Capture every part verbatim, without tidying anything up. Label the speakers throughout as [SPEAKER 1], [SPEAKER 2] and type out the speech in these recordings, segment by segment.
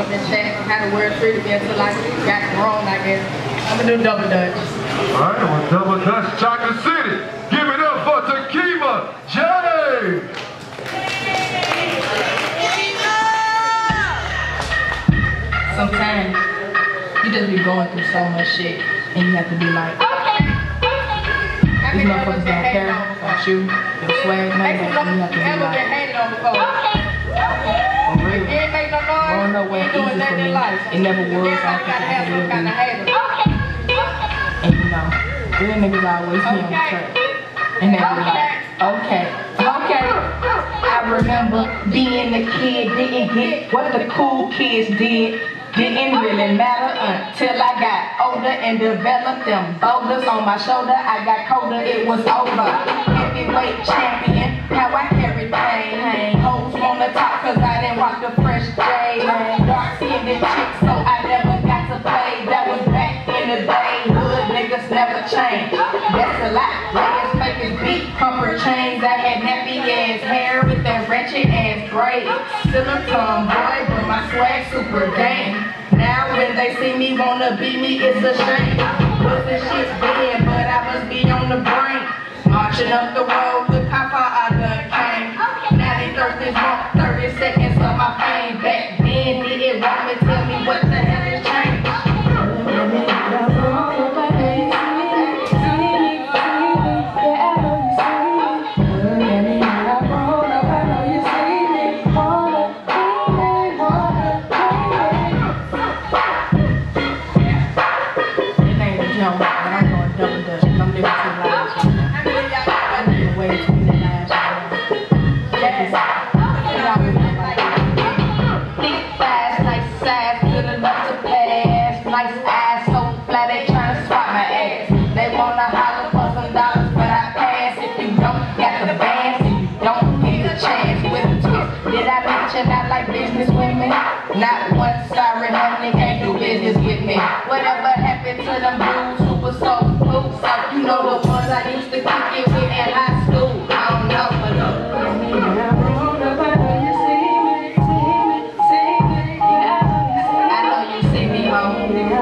[SPEAKER 1] up in chat how the world treated me until I got grown, I guess. I'm gonna do double dutch.
[SPEAKER 2] Alright, well, double dutch Chocolate City. Give it up for Takima J.
[SPEAKER 1] Sometimes you just be going through so much shit and you have to be like, these motherfuckers don't care about you, your swag, none of that. You have to be like, for real. Growing up wasn't easy for me. It never was. I think I had to live in. And you know, real niggas always be on the track. And they be like, okay, okay. I remember being a kid, didn't get what the cool kids did. Didn't really matter until I got older and developed them boulders on my shoulder. I got colder, it was over. Heavyweight champion, how I carry pain. Hoes wanna talk cause I didn't rock the fresh J. Dark skinned chicks, so I never got to play. That was back in the day, hood niggas never changed. That's a lot, layers fake as beat, pumper chains. I had nappy ass hair with that wretched ass braids. Still a tomboy, but my swag super gang. Now when they see me wanna be me, it's a shame. Was this shit dead, but I must be on the brain. Marching up the road, look how far I done came. Now they thirsty want thirty seconds of my pain. Back then, did it want me? Tell me what the hell has changed. Not like business women. Not one sorry honey can't do business with me. Whatever happened to them dudes who was so cool? So you know the ones I used to kick it with in high school. I don't know, but no. I know you see me, home.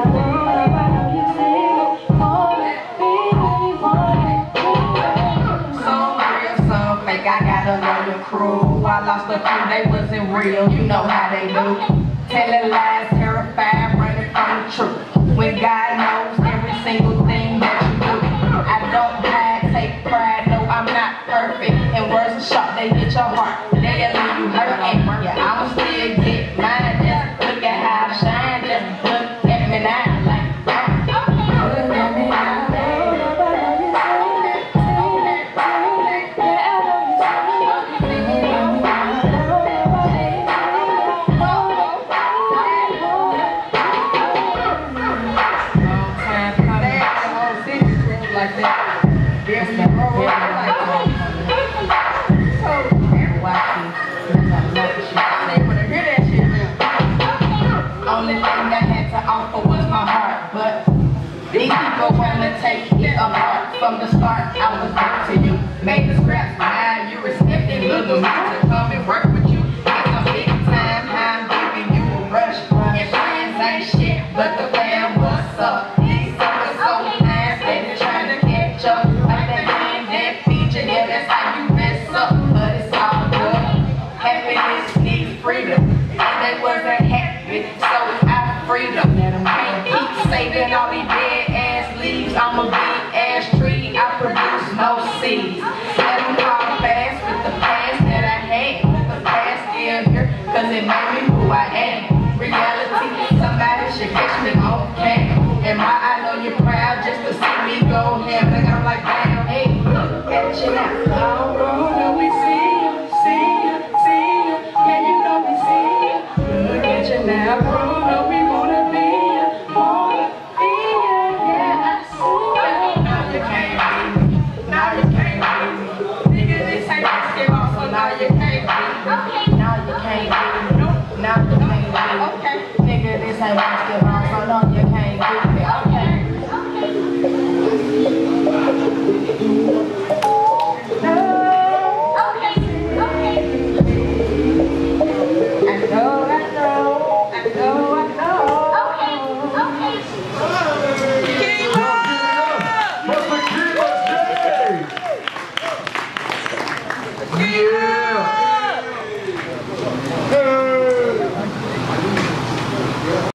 [SPEAKER 1] Some real, some fake. I got a loyal crew. I lost a few, they wasn't real, you know how they do. Telling lies, terrified, running from the truth. When God knows every single thing that you do. I don't hide, take pride, no I'm not perfect. And words are sharp, they hit your heart. They'll leave you hurting. Yeah, I'ma still get mine, just look at how I shine. Just look at me now, like, look at me now. Take it apart from the start. I was good to you, made the scraps. Now you respect it, look at me to come and work with you. It's a big time, I'm giving you a rush. And friends ain't shit, but the fam, what's up? These suckers so nice, they trying to catch up. Like that game that feature, yeah, that's how you mess up. But it's all good. Happiness needs freedom, and they wasn't happy, so I freed them. Can't keep saving all these dead ass leaves. I'm a big ass tree, I produce no seeds. Let them call fast with the past that I had. The past still here, cause it made me who I am. Reality, somebody should catch me on cam. And my I know you're proud just to see me go ham. Like I'm like, damn, hey, look at you now. Oh, no, we see you, see you, see you. Yeah, you know we see you. Look at you now, bro, no, we wanna be you, wanna be you, yeah, I see you. Now you can't be me, now you can't be me. Nigga, this ain't basketball, so now you can't be me. Now you can't be me, now you can't be me. Okay. Nigga, this ain't basketball, so no, you can't be me. Okay.
[SPEAKER 2] Yeah.